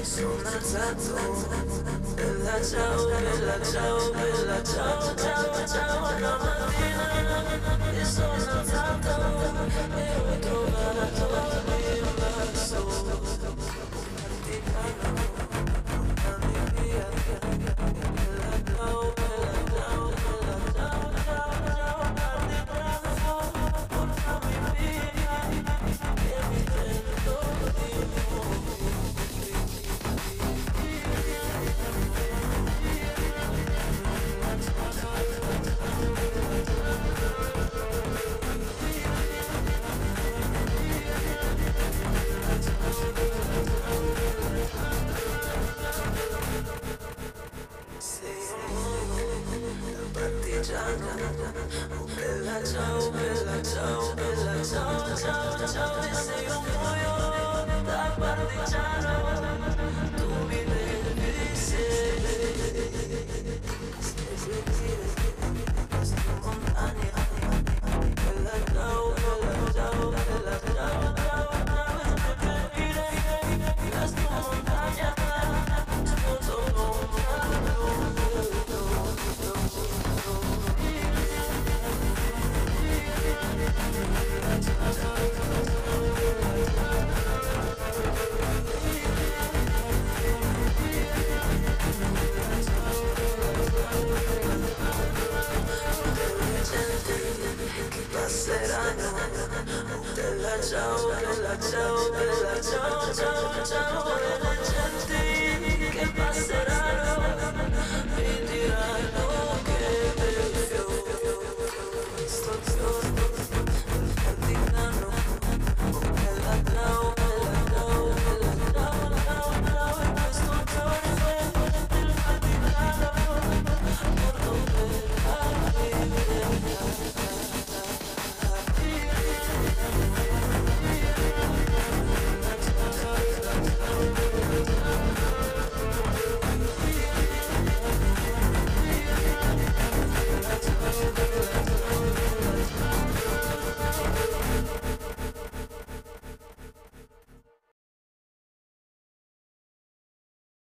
sono alzato. Bella ciao, bella ciao, bella ciao, ciao, ciao. La mattina mi sono alzato e ho trovato l'imbasso. Partigiano, portami via. Bella ciao, bella ciao, bella ciao, ciao, ciao. Partigiano, portami via, che mi prendo di nuovo. Partigiano, oh bella ciao, bella ciao, bella ciao, ciao, ciao. E se io muoio da partigiano, tu mi devi seppellire queste montagne. Bella ciao, bella ciao, bella ciao, ciao, ciao. E seppellire queste montagne sotto che passeranno. Bella ciao, bella ciao, bella ciao, ciao, ciao. E le genti che passeranno.